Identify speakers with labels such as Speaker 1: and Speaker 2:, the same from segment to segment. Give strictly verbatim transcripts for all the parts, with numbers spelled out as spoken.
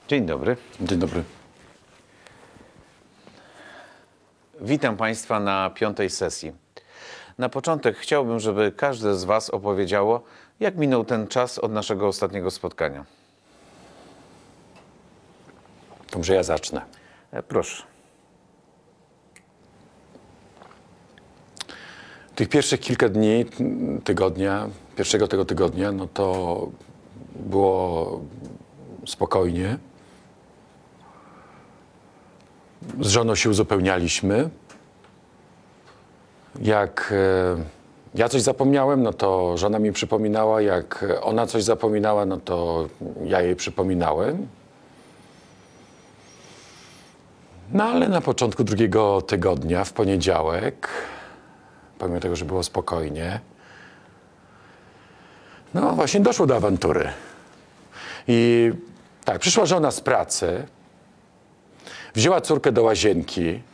Speaker 1: Dzień dobry.
Speaker 2: Dzień dobry.
Speaker 1: Witam Państwa na piątej sesji. Na początek chciałbym, żeby każde z Was opowiedziało, jak minął ten czas od naszego ostatniego spotkania.
Speaker 2: To może ja zacznę.
Speaker 1: E, proszę.
Speaker 2: Tych pierwszych kilka dni, tygodnia, pierwszego tego tygodnia, no to było spokojnie. Z żoną się uzupełnialiśmy. Jak e, ja coś zapomniałem, no to żona mi przypominała. Jak ona coś zapominała, no to ja jej przypominałem. No ale na początku drugiego tygodnia, w poniedziałek, pomimo tego, że było spokojnie, no właśnie doszło do awantury. I tak, przyszła żona z pracy, wzięła córkę do łazienki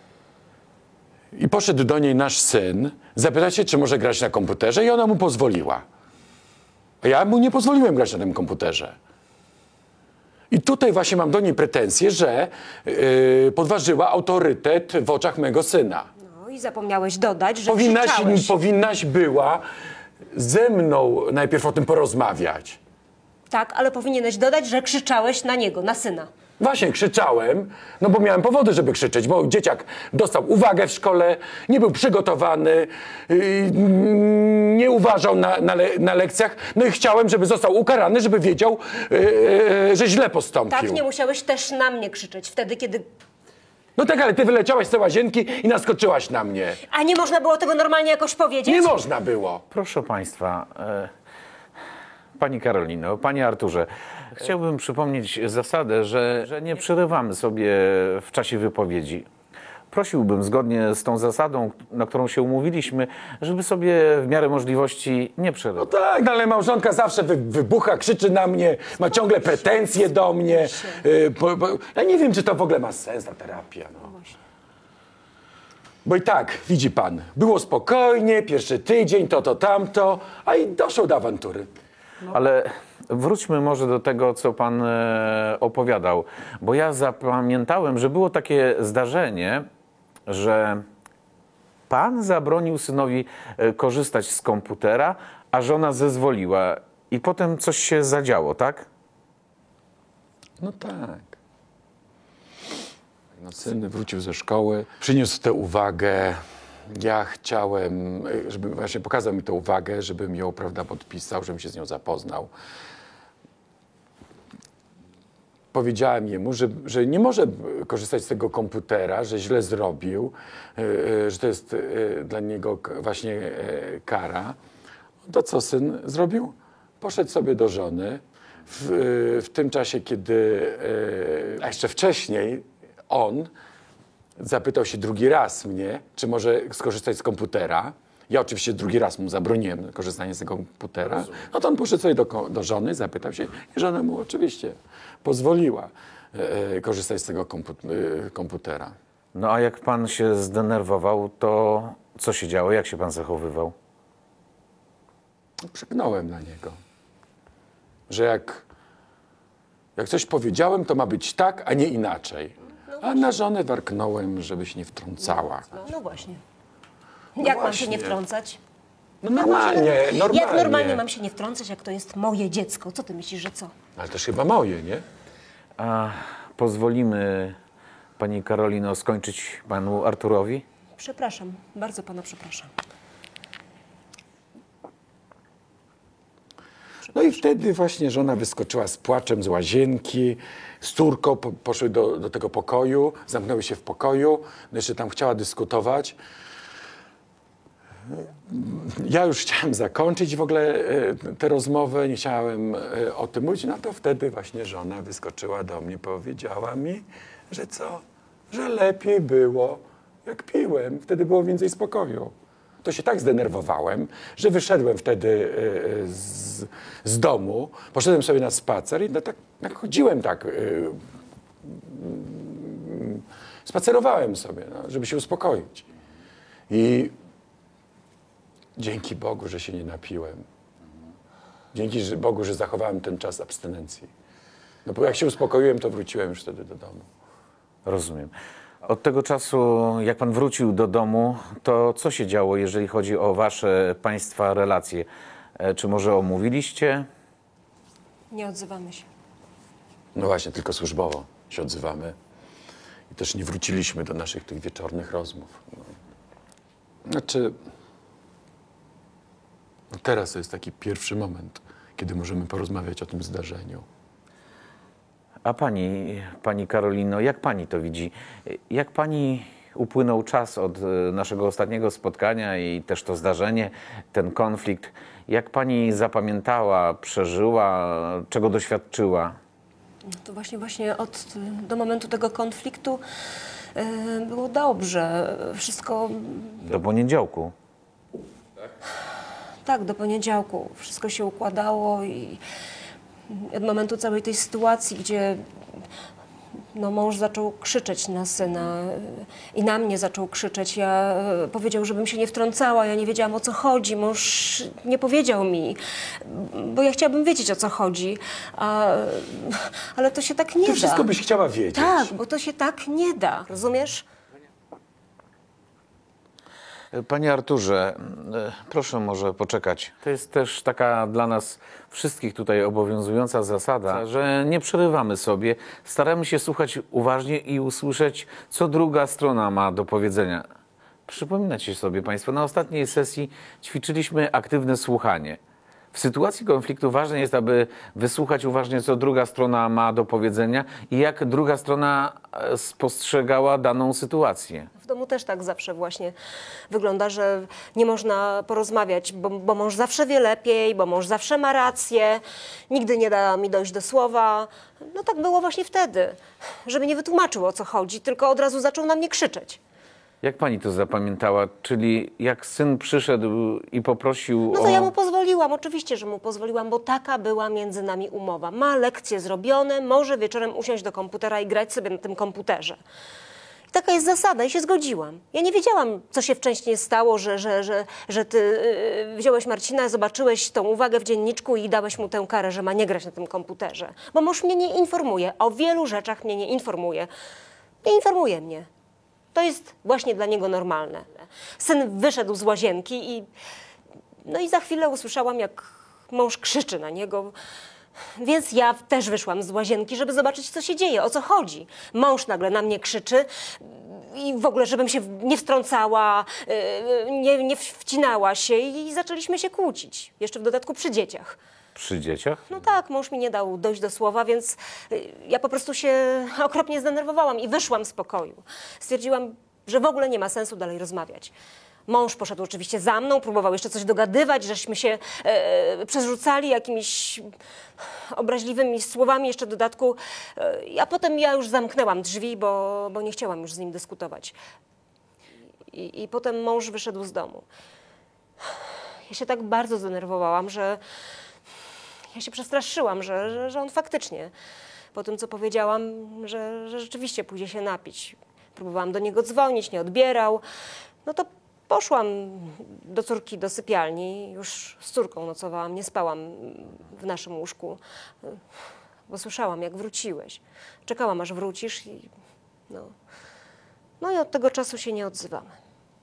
Speaker 2: i poszedł do niej nasz syn zapytać się, czy może grać na komputerze, i ona mu pozwoliła. A ja mu nie pozwoliłem grać na tym komputerze. I tutaj właśnie mam do niej pretensje, że yy, podważyła autorytet w oczach mego syna.
Speaker 3: No i zapomniałeś dodać, że
Speaker 2: Powinnaś,
Speaker 3: krzyczałeś.
Speaker 2: powinnaś była ze mną najpierw o tym porozmawiać.
Speaker 3: Tak, ale powinieneś dodać, że krzyczałeś na niego, na syna.
Speaker 2: Właśnie krzyczałem, no bo miałem powody, żeby krzyczeć, bo dzieciak dostał uwagę w szkole, nie był przygotowany, yy, nie uważał na, na, le, na lekcjach, no i chciałem, żeby został ukarany, żeby wiedział, yy, yy, że źle postąpił.
Speaker 3: Tak, nie musiałeś też na mnie krzyczeć wtedy, kiedy...
Speaker 2: No tak, ale ty wyleciałaś z tej łazienki i naskoczyłaś na mnie.
Speaker 3: A nie można było tego normalnie jakoś powiedzieć?
Speaker 2: Nie można było.
Speaker 1: Proszę Państwa, e, Pani Karolino, Panie Arturze, chciałbym przypomnieć zasadę, że, że nie przerywamy sobie w czasie wypowiedzi. Prosiłbym zgodnie z tą zasadą, na którą się umówiliśmy, żeby sobie w miarę możliwości nie
Speaker 2: No
Speaker 1: przerywać.
Speaker 2: tak, no ale małżonka zawsze wy, wybucha, krzyczy na mnie, ma ciągle pretensje do mnie. Yy, bo, bo, ja nie wiem, czy to w ogóle ma sens, ta terapia. No. Bo i tak, widzi pan, było spokojnie, pierwszy tydzień, to, to, tamto, a i doszło do awantury.
Speaker 1: Ale wróćmy może do tego, co Pan e, opowiadał, bo ja zapamiętałem, że było takie zdarzenie, że Pan zabronił synowi e, korzystać z komputera, a żona zezwoliła i potem coś się zadziało, tak?
Speaker 2: No tak. No, syn wrócił ze szkoły, przyniósł tę uwagę. Ja chciałem, żeby właśnie pokazał mi tę uwagę, żebym ją, prawda, podpisał, żebym się z nią zapoznał. Powiedziałem jemu, że, że nie może korzystać z tego komputera, że źle zrobił, że to jest dla niego właśnie kara. To co syn zrobił? Poszedł sobie do żony. W, w tym czasie, kiedy, a jeszcze wcześniej, on zapytał się drugi raz mnie, czy może skorzystać z komputera. Ja oczywiście drugi raz mu zabroniłem korzystania z tego komputera. Rozumiem. No to on poszedł sobie do, do żony, zapytał się i żona mu oczywiście pozwoliła e, korzystać z tego kompu, e, komputera.
Speaker 1: No a jak Pan się zdenerwował, to co się działo? Jak się Pan zachowywał?
Speaker 2: Krzyknąłem na niego, że jak, jak coś powiedziałem, to ma być tak, a nie inaczej. A na żonę warknąłem, żeby się nie wtrącała.
Speaker 3: No, no właśnie.
Speaker 2: No
Speaker 3: jak mam
Speaker 2: właśnie.
Speaker 3: się nie wtrącać?
Speaker 2: No normalnie, normalnie.
Speaker 3: Jak normalnie mam się nie wtrącać, jak to jest moje dziecko? Co ty myślisz, że co?
Speaker 2: Ale też chyba moje, nie?
Speaker 1: A pozwolimy Pani Karolino skończyć Panu Arturowi?
Speaker 3: Przepraszam, bardzo pana przepraszam.
Speaker 2: No i wtedy właśnie żona wyskoczyła z płaczem z łazienki, z córką po, poszły do, do tego pokoju, zamknęły się w pokoju, no jeszcze tam chciała dyskutować. Ja już chciałem zakończyć w ogóle tę rozmowę, nie chciałem o tym mówić, no to wtedy właśnie żona wyskoczyła do mnie, powiedziała mi, że co, że lepiej było, jak piłem, wtedy było więcej spokoju. To się tak zdenerwowałem, że wyszedłem wtedy z, z domu, poszedłem sobie na spacer i no tak, tak chodziłem tak, spacerowałem sobie, no, żeby się uspokoić. I dzięki Bogu, że się nie napiłem. Dzięki Bogu, że zachowałem ten czas abstynencji. No bo jak się uspokoiłem, to wróciłem już wtedy do domu.
Speaker 1: Rozumiem. Od tego czasu, jak pan wrócił do domu, to co się działo, jeżeli chodzi o wasze państwa relacje? E, Czy może omówiliście?
Speaker 3: Nie odzywamy się.
Speaker 2: No właśnie, tylko służbowo się odzywamy. I też nie wróciliśmy do naszych tych wieczornych rozmów. No. Znaczy, no teraz to jest taki pierwszy moment, kiedy możemy porozmawiać o tym zdarzeniu.
Speaker 1: A pani, pani Karolino, jak pani to widzi? Jak pani upłynął czas od e, naszego ostatniego spotkania i też to zdarzenie, ten konflikt? Jak pani zapamiętała, przeżyła, czego doświadczyła?
Speaker 3: To właśnie, właśnie od do momentu tego konfliktu e, było dobrze. Wszystko,
Speaker 1: Do poniedziałku.
Speaker 3: tak, do poniedziałku. Wszystko się układało i od momentu całej tej sytuacji, gdzie no, mąż zaczął krzyczeć na syna i na mnie zaczął krzyczeć. Ja e, powiedział, żebym się nie wtrącała, ja nie wiedziałam, o co chodzi. Mąż nie powiedział mi, bo ja chciałabym wiedzieć, o co chodzi, a, ale to się tak nie
Speaker 2: Ty
Speaker 3: da.
Speaker 2: wszystko byś chciała wiedzieć.
Speaker 3: Tak, bo to się tak nie da, rozumiesz?
Speaker 1: Panie Arturze, e, proszę może poczekać. To jest też taka dla nas wszystkich tutaj obowiązująca zasada, że nie przerywamy sobie, staramy się słuchać uważnie i usłyszeć, co druga strona ma do powiedzenia. Przypominacie sobie Państwo, na ostatniej sesji ćwiczyliśmy aktywne słuchanie. W sytuacji konfliktu ważne jest, aby wysłuchać uważnie, co druga strona ma do powiedzenia i jak druga strona e, spostrzegała daną sytuację.
Speaker 3: W domu też tak zawsze właśnie wygląda, że nie można porozmawiać, bo, bo mąż zawsze wie lepiej, bo mąż zawsze ma rację, nigdy nie da mi dojść do słowa. No tak było właśnie wtedy, żeby nie wytłumaczył, o co chodzi, tylko od razu zaczął na mnie krzyczeć.
Speaker 1: Jak pani to zapamiętała? Czyli jak syn przyszedł i poprosił
Speaker 3: No
Speaker 1: o...
Speaker 3: to ja mu pozwoliłam, oczywiście, że mu pozwoliłam, bo taka była między nami umowa. Ma lekcje zrobione, może wieczorem usiąść do komputera i grać sobie na tym komputerze. I taka jest zasada i się zgodziłam. Ja nie wiedziałam, co się wcześniej stało, że, że, że, że ty yy, wziąłeś Marcina, zobaczyłeś tą uwagę w dzienniczku i dałeś mu tę karę, że ma nie grać na tym komputerze. Bo mąż mnie nie informuje, o wielu rzeczach mnie nie informuje. Nie informuje mnie. To jest właśnie dla niego normalne. Syn wyszedł z łazienki i no i za chwilę usłyszałam, jak mąż krzyczy na niego. Więc ja też wyszłam z łazienki, żeby zobaczyć, co się dzieje, o co chodzi. Mąż nagle na mnie krzyczy i w ogóle, żebym się nie wtrącała, nie, nie wcinała się i zaczęliśmy się kłócić. Jeszcze w dodatku przy dzieciach.
Speaker 1: Przy dzieciach?
Speaker 3: No tak, mąż mi nie dał dojść do słowa, więc y, ja po prostu się okropnie zdenerwowałam i wyszłam z pokoju. Stwierdziłam, że w ogóle nie ma sensu dalej rozmawiać. Mąż poszedł oczywiście za mną, próbował jeszcze coś dogadywać, żeśmy się e, przerzucali jakimiś obraźliwymi słowami jeszcze w dodatku. E, a potem ja już zamknęłam drzwi, bo, bo nie chciałam już z nim dyskutować. I, I potem mąż wyszedł z domu. Ja się tak bardzo zdenerwowałam, że ja się przestraszyłam, że, że, że on faktycznie, po tym co powiedziałam, że, że rzeczywiście pójdzie się napić. Próbowałam do niego dzwonić, nie odbierał. No to poszłam do córki do sypialni, już z córką nocowałam, nie spałam w naszym łóżku, bo słyszałam, jak wróciłeś. Czekałam, aż wrócisz i no, no i od tego czasu się nie odzywamy.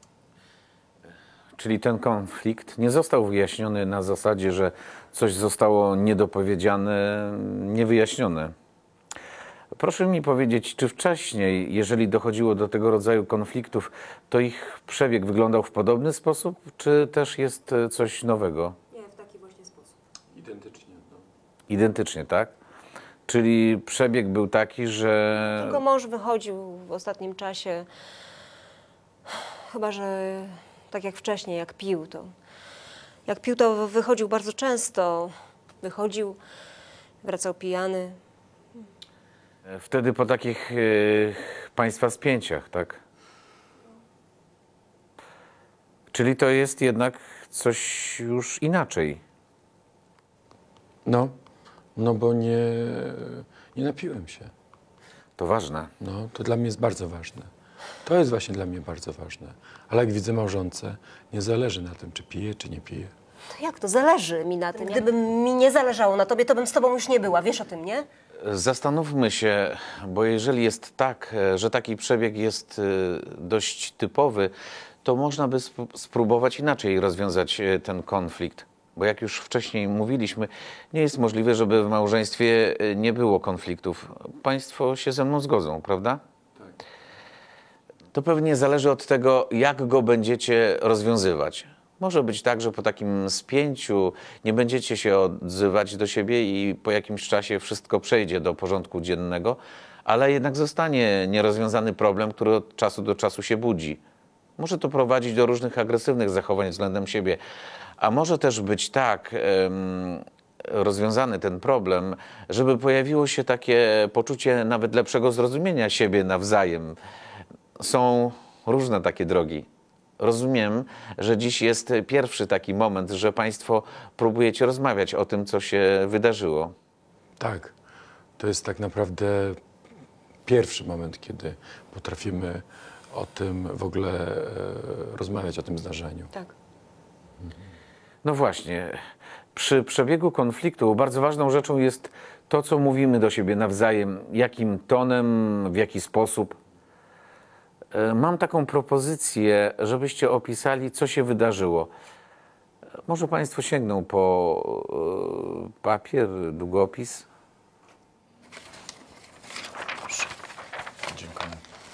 Speaker 1: Czyli ten konflikt nie został wyjaśniony na zasadzie, że coś zostało niedopowiedziane, niewyjaśnione. Proszę mi powiedzieć, czy wcześniej, jeżeli dochodziło do tego rodzaju konfliktów, to ich przebieg wyglądał w podobny sposób, czy też jest coś nowego?
Speaker 3: Nie, w taki właśnie sposób.
Speaker 2: Identycznie. No.
Speaker 1: Identycznie, tak? Czyli przebieg był taki, że...
Speaker 3: Tylko mąż wychodził w ostatnim czasie, chyba że tak jak wcześniej, jak pił, to jak pił, to wychodził bardzo często. Wychodził, wracał pijany.
Speaker 1: Wtedy po takich y, państwa spięciach, tak? Czyli to jest jednak coś już inaczej.
Speaker 2: No, no bo nie, nie napiłem się.
Speaker 1: To ważne.
Speaker 2: No, to dla mnie jest bardzo ważne. To jest właśnie dla mnie bardzo ważne. Ale jak widzę małżonce, nie zależy na tym, czy pije, czy nie pije.
Speaker 3: To jak to? Zależy mi na tym. Gdyby mi nie zależało na tobie, to bym z tobą już nie była. Wiesz o tym, nie?
Speaker 1: Zastanówmy się, bo jeżeli jest tak, że taki przebieg jest dość typowy, to można by spróbować inaczej rozwiązać ten konflikt. Bo jak już wcześniej mówiliśmy, nie jest możliwe, żeby w małżeństwie nie było konfliktów. Państwo się ze mną zgodzą, prawda? Tak. To pewnie zależy od tego, jak go będziecie rozwiązywać. Może być tak, że po takim spięciu nie będziecie się odzywać do siebie i po jakimś czasie wszystko przejdzie do porządku dziennego, ale jednak zostanie nierozwiązany problem, który od czasu do czasu się budzi. Może to prowadzić do różnych agresywnych zachowań względem siebie, a może też być tak um, rozwiązany ten problem, żeby pojawiło się takie poczucie nawet lepszego zrozumienia siebie nawzajem. Są różne takie drogi. Rozumiem, że dziś jest pierwszy taki moment, że Państwo próbujecie rozmawiać o tym, co się wydarzyło.
Speaker 2: Tak, to jest tak naprawdę pierwszy moment, kiedy potrafimy o tym w ogóle e, rozmawiać, o tym zdarzeniu.
Speaker 3: Tak.
Speaker 1: No właśnie, przy przebiegu konfliktu bardzo ważną rzeczą jest to, co mówimy do siebie nawzajem, jakim tonem, w jaki sposób. Mam taką propozycję, żebyście opisali, co się wydarzyło. Może Państwo sięgną po papier, długopis.
Speaker 2: Dziękuję.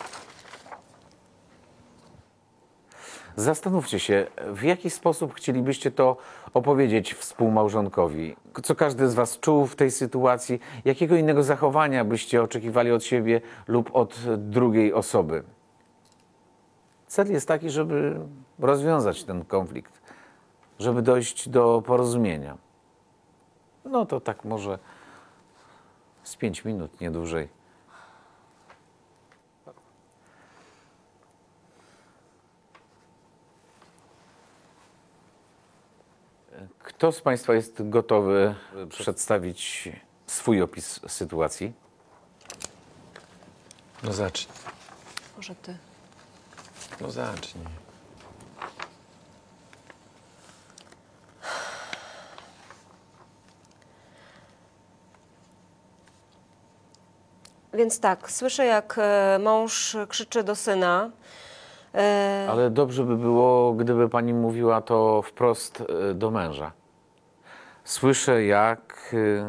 Speaker 1: Zastanówcie się, w jaki sposób chcielibyście to opowiedzieć współmałżonkowi. Co każdy z Was czuł w tej sytuacji, jakiego innego zachowania byście oczekiwali od siebie lub od drugiej osoby. Cel jest taki, żeby rozwiązać ten konflikt, żeby dojść do porozumienia. No to tak może z pięć minut, nie dłużej. Kto z Państwa jest gotowy przedstawić swój opis sytuacji?
Speaker 2: No zacznij.
Speaker 3: Może ty.
Speaker 2: No zacznij.
Speaker 3: Więc tak, słyszę, jak e, mąż krzyczy do syna. E,
Speaker 1: Ale dobrze by było, gdyby Pani mówiła to wprost y, do męża. Słyszę, jak... y,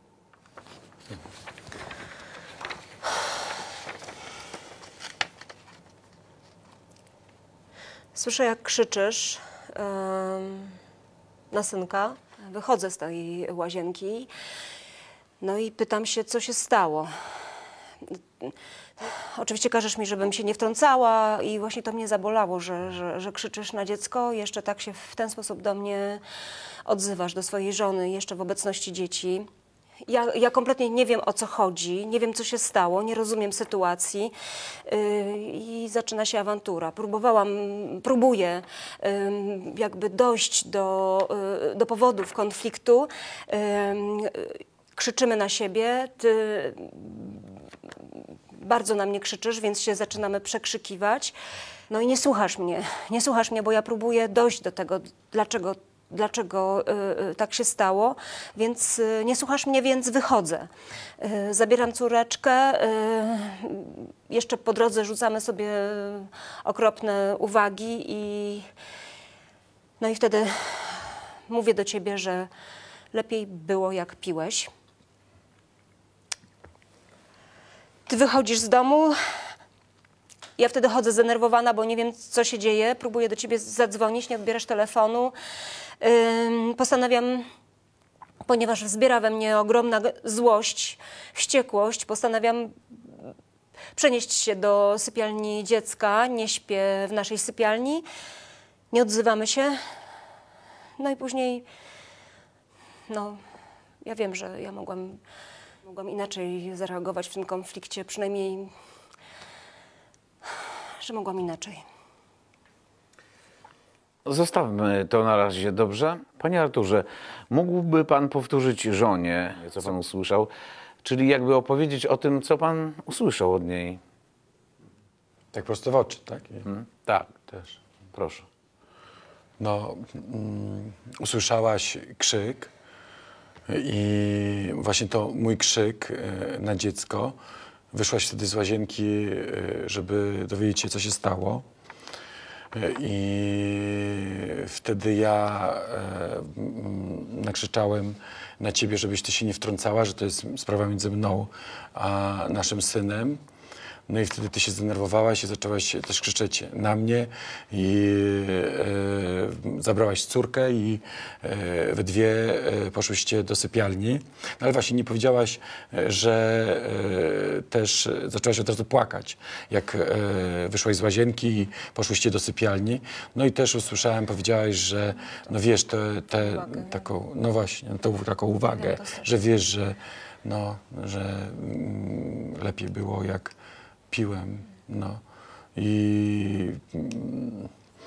Speaker 3: Słyszę, jak krzyczysz em, na synka. Wychodzę z tej łazienki. No i pytam się, co się stało. Oczywiście każesz mi, żebym się nie wtrącała i właśnie to mnie zabolało, że, że, że krzyczysz na dziecko, jeszcze tak się w ten sposób do mnie odzywasz, do swojej żony, jeszcze w obecności dzieci. Ja, ja kompletnie nie wiem, o co chodzi, nie wiem, co się stało, nie rozumiem sytuacji yy, i zaczyna się awantura. Próbowałam, próbuję yy, jakby dojść do, yy, do powodów konfliktu. Yy, krzyczymy na siebie, ty bardzo na mnie krzyczysz, więc się zaczynamy przekrzykiwać. No i nie słuchasz mnie, nie słuchasz mnie, bo ja próbuję dojść do tego, dlaczego dlaczego y, tak się stało, więc y, nie słuchasz mnie, więc wychodzę. Y, zabieram córeczkę, y, jeszcze po drodze rzucamy sobie okropne uwagi i no i wtedy mówię do ciebie, że lepiej było, jak piłeś. Ty wychodzisz z domu, ja wtedy chodzę zdenerwowana, bo nie wiem, co się dzieje. Próbuję do ciebie zadzwonić, nie odbierasz telefonu. Ym, postanawiam, ponieważ wzbiera we mnie ogromna złość, wściekłość, postanawiam przenieść się do sypialni dziecka. Nie śpię w naszej sypialni. Nie odzywamy się. No i później, no, ja wiem, że ja mogłam, mogłam inaczej zareagować w tym konflikcie, przynajmniej, że mogłam inaczej.
Speaker 1: Zostawmy to na razie, dobrze? Panie Arturze, mógłby Pan powtórzyć żonie, co Pan usłyszał, czyli jakby opowiedzieć o tym, co Pan usłyszał od niej?
Speaker 2: Tak prosto w oczy, tak?
Speaker 1: Hmm? Tak,
Speaker 2: Też.
Speaker 1: proszę.
Speaker 2: No, mm, usłyszałaś krzyk, I właśnie to mój krzyk e, na dziecko. Wyszłaś wtedy z łazienki, e, żeby dowiedzieć się, co się stało. E, I wtedy ja e, m, nakrzyczałem na ciebie, żebyś ty się nie wtrącała, że to jest sprawa między mną a naszym synem. No i wtedy ty się zdenerwowałaś i zaczęłaś też krzyczeć na mnie i e, zabrałaś córkę i e, we dwie e, poszłyście do sypialni. No ale właśnie nie powiedziałaś, e, że e, też zaczęłaś od razu płakać, jak e, wyszłaś z łazienki i poszłyście do sypialni. No i też usłyszałem, powiedziałaś, że no wiesz, te, te, taką, no właśnie, tą taką uwagę, że wiesz, że, no, że mm, lepiej było jak piłem, no i mm,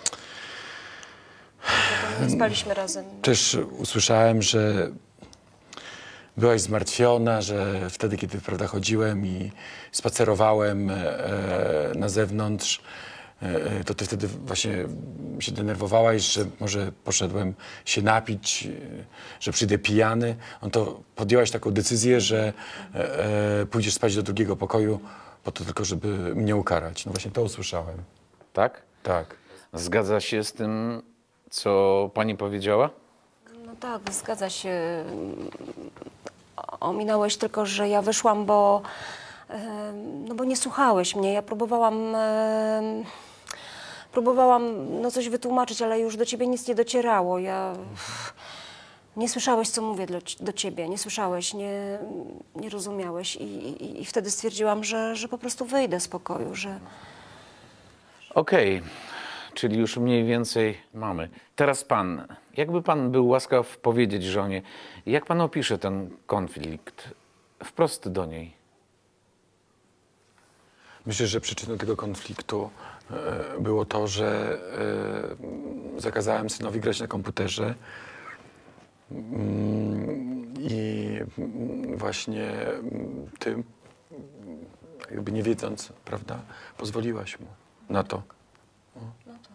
Speaker 3: Nie spaliśmy razem.
Speaker 2: też usłyszałem, że byłaś zmartwiona, że wtedy, kiedy prawda, chodziłem i spacerowałem e, na zewnątrz, e, to ty wtedy właśnie się denerwowałaś, że może poszedłem się napić, e, że przyjdę pijany. No to podjęłaś taką decyzję, że e, e, pójdziesz spać do drugiego pokoju, po to tylko, żeby mnie ukarać. No właśnie to usłyszałem.
Speaker 1: Tak?
Speaker 2: Tak.
Speaker 1: Zgadza się z tym, co pani powiedziała?
Speaker 3: No tak, zgadza się. Ominąłeś tylko, że ja wyszłam, bo, em, no bo nie słuchałeś mnie. Ja próbowałam, em, próbowałam no coś wytłumaczyć, ale już do ciebie nic nie docierało. Ja... Nie słyszałeś, co mówię do, do ciebie, nie słyszałeś, nie, nie rozumiałeś i, i, i wtedy stwierdziłam, że, że po prostu wyjdę z pokoju, że...
Speaker 1: Okej, czyli już mniej więcej mamy. Teraz pan, jakby pan był łaskaw powiedzieć żonie, jak pan opisze ten konflikt wprost do niej?
Speaker 2: Myślę, że przyczyną tego konfliktu e, było to, że e, zakazałem synowi grać na komputerze. I właśnie ty, jakby nie wiedząc, prawda, pozwoliłaś mu na to.
Speaker 3: No tak.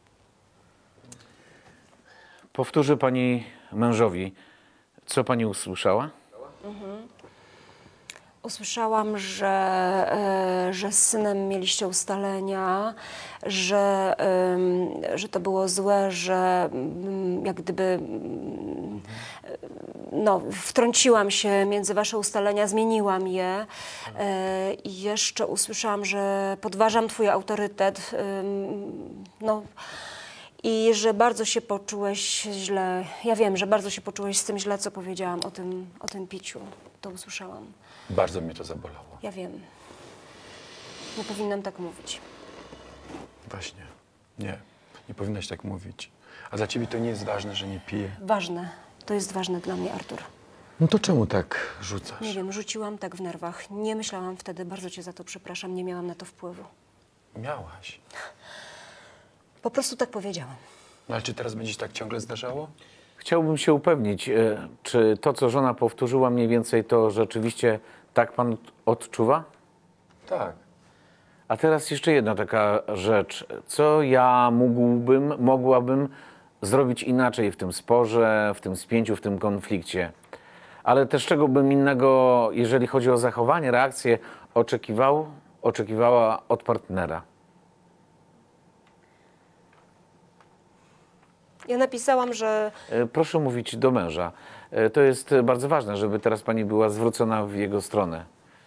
Speaker 1: Powtórzy pani mężowi, co pani usłyszała?
Speaker 3: Mhm. Usłyszałam, że, e, że z synem mieliście ustalenia, że, em, że to było złe, że mm, jak gdyby mm, no, wtrąciłam się między wasze ustalenia, zmieniłam je e, i jeszcze usłyszałam, że podważam twój autorytet. em, no, I że bardzo się poczułeś źle. Ja wiem, że bardzo się poczułeś z tym źle, co powiedziałam o tym, o tym piciu. To usłyszałam.
Speaker 2: Bardzo mnie to zabolało.
Speaker 3: Ja wiem. Nie powinnam tak mówić.
Speaker 2: Właśnie. Nie, nie powinnaś tak mówić. A dla ciebie to nie jest ważne, że nie piję?
Speaker 3: Ważne. To jest ważne dla mnie, Artur.
Speaker 2: No to czemu tak rzucasz?
Speaker 3: Nie wiem, rzuciłam tak w nerwach. Nie myślałam wtedy, bardzo cię za to przepraszam, nie miałam na to wpływu.
Speaker 2: Miałaś.
Speaker 3: Po prostu tak powiedziałam.
Speaker 2: No ale czy teraz będzie się tak ciągle zdarzało?
Speaker 1: Chciałbym się upewnić, e, czy to, co żona powtórzyła mniej więcej, to rzeczywiście tak pan odczuwa?
Speaker 2: Tak.
Speaker 1: A teraz jeszcze jedna taka rzecz. Co ja mógłbym, mogłabym zrobić inaczej w tym sporze, w tym spięciu, w tym konflikcie? Ale też czego bym innego, jeżeli chodzi o zachowanie, reakcję, oczekiwał, oczekiwała od partnera?
Speaker 3: Ja napisałam, że
Speaker 1: E, Proszę mówić do męża. E, To jest bardzo ważne, żeby teraz pani była zwrócona w jego stronę.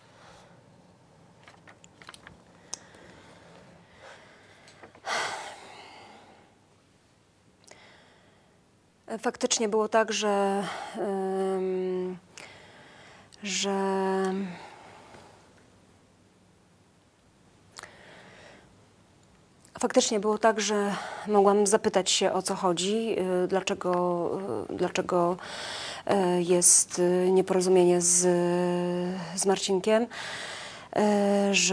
Speaker 3: faktycznie było tak, że, ym, że faktycznie było tak, że mogłam zapytać się, o co chodzi, y, dlaczego, y, dlaczego y, jest y, nieporozumienie z, z Marcinkiem, y, że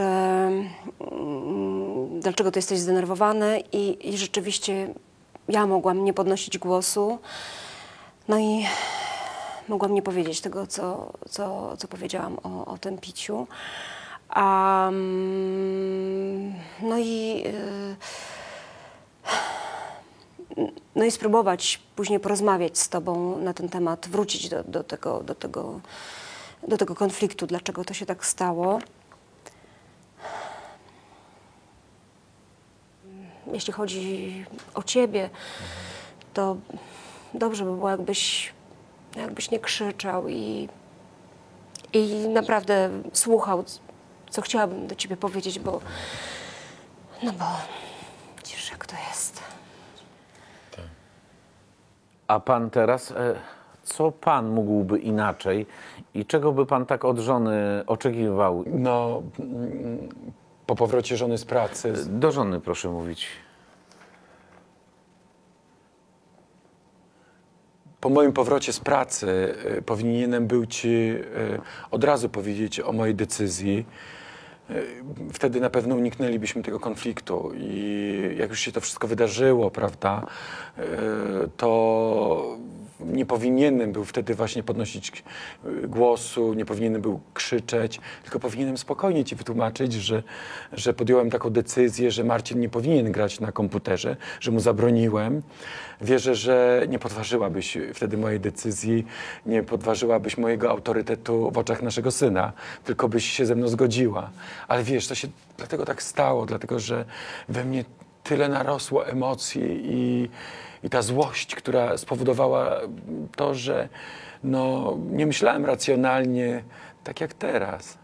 Speaker 3: mm, dlaczego ty jesteś zdenerwowany i, i rzeczywiście ja mogłam nie podnosić głosu, no i mogłam nie powiedzieć tego, co, co, co powiedziałam o, o tym piciu. A, no i no i spróbować później porozmawiać z tobą na ten temat, wrócić do, do, tego, do, tego, do tego konfliktu, dlaczego to się tak stało. Jeśli chodzi o ciebie, to dobrze by było, jakbyś, jakbyś nie krzyczał i, i naprawdę słuchał, co chciałabym do ciebie powiedzieć, bo no bo widzisz, jak to jest.
Speaker 1: A pan teraz, e, co pan mógłby inaczej i czego by pan tak od żony oczekiwał?
Speaker 2: No, mm, po powrocie żony z pracy,
Speaker 1: Do żony proszę mówić.
Speaker 2: po moim powrocie z pracy y, powinienem był ci y, od razu powiedzieć o mojej decyzji. Y, Wtedy na pewno uniknęlibyśmy tego konfliktu i jak już się to wszystko wydarzyło, prawda, y, to nie powinienem był wtedy właśnie podnosić y, głosu, nie powinienem był krzyczeć, tylko powinienem spokojnie ci wytłumaczyć, że, że podjąłem taką decyzję, że Marcin nie powinien grać na komputerze, że mu zabroniłem. Wierzę, że nie podważyłabyś wtedy mojej decyzji, nie podważyłabyś mojego autorytetu w oczach naszego syna, tylko byś się ze mną zgodziła. Ale wiesz, to się dlatego tak stało, dlatego że we mnie tyle narosło emocji i, i ta złość, która spowodowała to, że no, nie myślałem racjonalnie, tak jak teraz.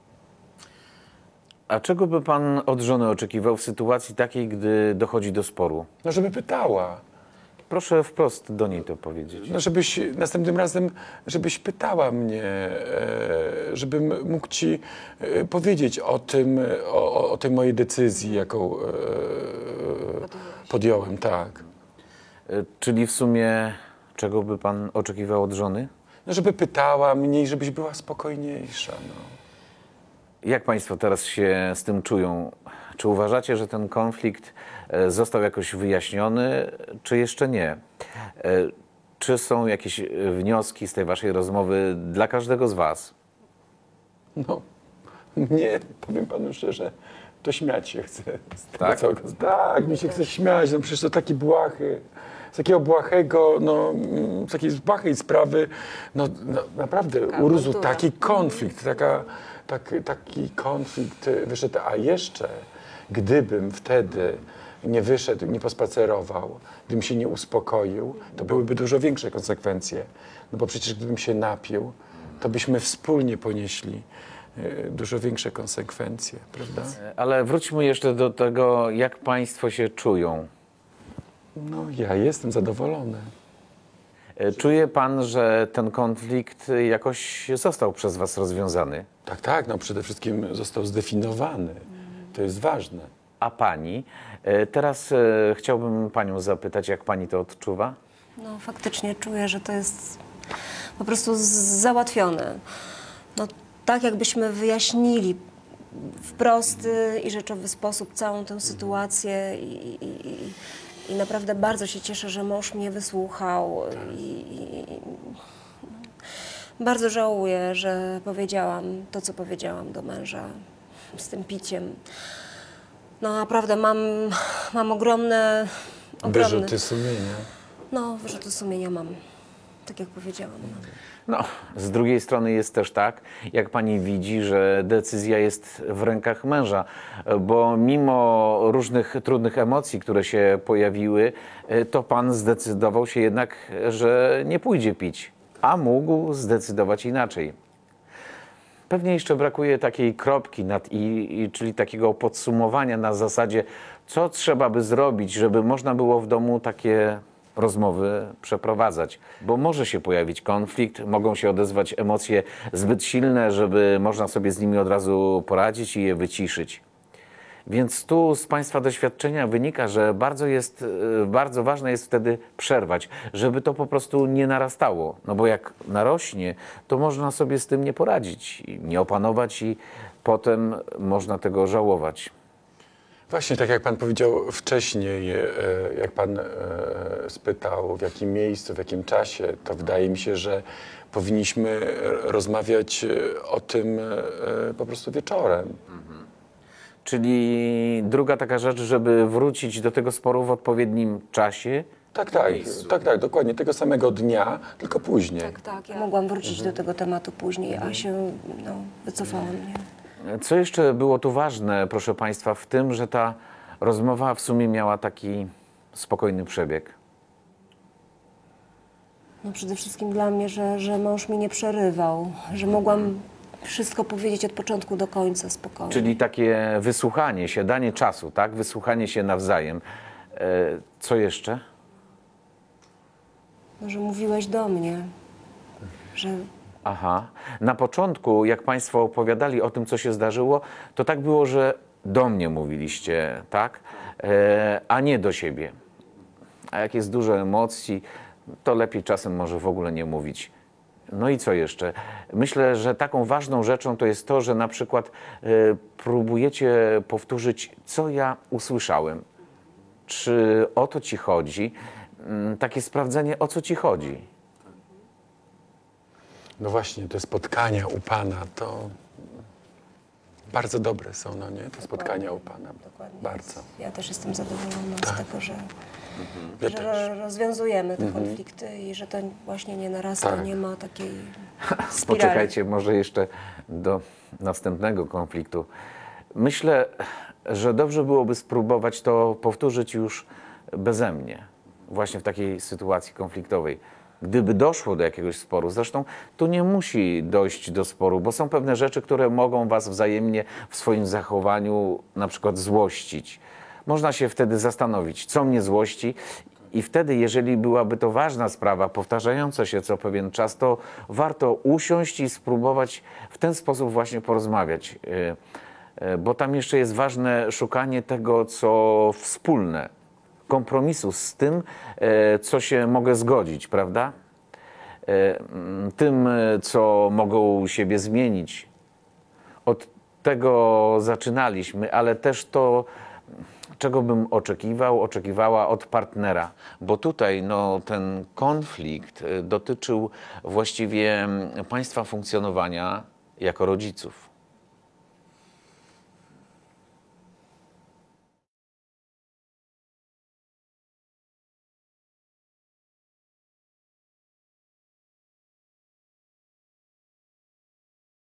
Speaker 1: A czego by pan od żony oczekiwał w sytuacji takiej, gdy dochodzi do sporu?
Speaker 2: No, żeby pytała.
Speaker 1: Proszę wprost do niej to powiedzieć.
Speaker 2: No, żebyś następnym razem, żebyś pytała mnie, e, żebym mógł ci e, powiedzieć o tym, o, o tej mojej decyzji, jaką e, podjąłem, tak.
Speaker 1: E, Czyli w sumie czego by pan oczekiwał od żony?
Speaker 2: No, żeby pytała mnie i żebyś była spokojniejsza, no.
Speaker 1: Jak państwo teraz się z tym czują? Czy uważacie, że ten konflikt e, został jakoś wyjaśniony, czy jeszcze nie? E, Czy są jakieś wnioski z tej waszej rozmowy dla każdego z was?
Speaker 2: No, mnie, powiem panu szczerze, to śmiać się chce. Z tego
Speaker 1: Tak?
Speaker 2: całego, tak, mi się chce śmiać, no przecież to taki błahy. Z takiego błahego, no, mm, z takiej błahej sprawy, no, no naprawdę urósł
Speaker 3: awantura.
Speaker 2: taki konflikt, taka, tak, taki konflikt wyszedł, a jeszcze gdybym wtedy nie wyszedł, nie pospacerował, gdybym się nie uspokoił, to byłyby dużo większe konsekwencje. No bo przecież gdybym się napił, to byśmy wspólnie ponieśli y, dużo większe konsekwencje, prawda?
Speaker 1: Ale wróćmy jeszcze do tego, jak państwo się czują.
Speaker 2: No, ja jestem zadowolony.
Speaker 1: E, Czuje pan, że ten konflikt jakoś został przez was rozwiązany?
Speaker 2: Tak, tak, no przede wszystkim został zdefiniowany. To jest ważne.
Speaker 1: A pani? E, Teraz e, chciałbym panią zapytać, jak pani to odczuwa?
Speaker 3: No faktycznie czuję, że to jest po prostu z- załatwione. No tak jakbyśmy wyjaśnili w prosty i rzeczowy sposób całą tę sytuację i, i, i, i naprawdę bardzo się cieszę, że mąż mnie wysłuchał i, i bardzo żałuję, że powiedziałam to, co powiedziałam do męża z tym piciem. No naprawdę mam, mam ogromne, ogromne...
Speaker 2: Wyrzuty sumienia.
Speaker 3: No, wyrzuty sumienia mam, tak jak powiedziałam.
Speaker 1: No, z drugiej strony jest też tak, jak pani widzi, że decyzja jest w rękach męża, bo mimo różnych trudnych emocji, które się pojawiły, to pan zdecydował się jednak, że nie pójdzie pić, a mógł zdecydować inaczej. Pewnie jeszcze brakuje takiej kropki nad i, i, czyli takiego podsumowania na zasadzie, co trzeba by zrobić, żeby można było w domu takie rozmowy przeprowadzać. Bo może się pojawić konflikt, mogą się odezwać emocje zbyt silne, żeby można sobie z nimi od razu poradzić i je wyciszyć. Więc tu z państwa doświadczenia wynika, że bardzo, jest, e, bardzo ważne jest wtedy przerwać, żeby to po prostu nie narastało. No bo jak narośnie, to można sobie z tym nie poradzić, i nie opanować i potem można tego żałować.
Speaker 2: Właśnie tak jak pan powiedział wcześniej, e, jak pan e, spytał w jakim miejscu, w jakim czasie, to wydaje mi się, że powinniśmy rozmawiać o tym e, po prostu wieczorem.
Speaker 1: Czyli druga taka rzecz, żeby wrócić do tego sporu w odpowiednim czasie
Speaker 2: Tak, tak, tak, tak, dokładnie, tego samego dnia, tylko później.
Speaker 3: Tak, tak. Ja mogłam wrócić do tego tematu później, a się no, wycofałam. Nie?
Speaker 1: Co jeszcze było tu ważne, proszę Państwa, w tym, że ta rozmowa w sumie miała taki spokojny przebieg?
Speaker 3: No przede wszystkim dla mnie, że, że mąż mi nie przerywał, że mogłam wszystko powiedzieć od początku do końca spokojnie.
Speaker 1: Czyli takie wysłuchanie się, danie czasu, tak? Wysłuchanie się nawzajem. E, co jeszcze?
Speaker 3: No, że mówiłeś do mnie, że
Speaker 1: Aha. Na początku, jak Państwo opowiadali o tym, co się zdarzyło, to tak było, że do mnie mówiliście, tak? E, a nie do siebie. A jak jest dużo emocji, to lepiej czasem może w ogóle nie mówić. No i co jeszcze? Myślę, że taką ważną rzeczą to jest to, że na przykład e, próbujecie powtórzyć, co ja usłyszałem. Czy o to ci chodzi? Mm, Takie sprawdzenie, o co ci chodzi.
Speaker 2: No właśnie, te spotkania u Pana to bardzo dobre są, no nie? Te spotkania u Pana.
Speaker 3: dokładnie.
Speaker 2: Bardzo.
Speaker 3: Ja też jestem zadowolona z tego, że,
Speaker 2: Ja
Speaker 3: że
Speaker 2: też.
Speaker 3: rozwiązujemy te konflikty i że to właśnie nie narasta,
Speaker 2: Tak.
Speaker 3: nie ma takiej spirali.
Speaker 1: Poczekajcie może jeszcze do następnego konfliktu. Myślę, że dobrze byłoby spróbować to powtórzyć już beze mnie, właśnie w takiej sytuacji konfliktowej. Gdyby doszło do jakiegoś sporu, zresztą tu nie musi dojść do sporu, bo są pewne rzeczy, które mogą was wzajemnie w swoim zachowaniu na przykład złościć. Można się wtedy zastanowić, co mnie złości, i wtedy, jeżeli byłaby to ważna sprawa, powtarzająca się co pewien czas, to warto usiąść i spróbować w ten sposób właśnie porozmawiać. Yy, yy, Bo tam jeszcze jest ważne szukanie tego, co wspólne, kompromisu z tym, e, co się mogę zgodzić, prawda? E, m, Tym, e, co mogą siebie zmienić. Od tego zaczynaliśmy, ale też to, czego bym oczekiwał, oczekiwała od partnera. Bo tutaj no, ten konflikt e, dotyczył właściwie m, państwa funkcjonowania jako rodziców.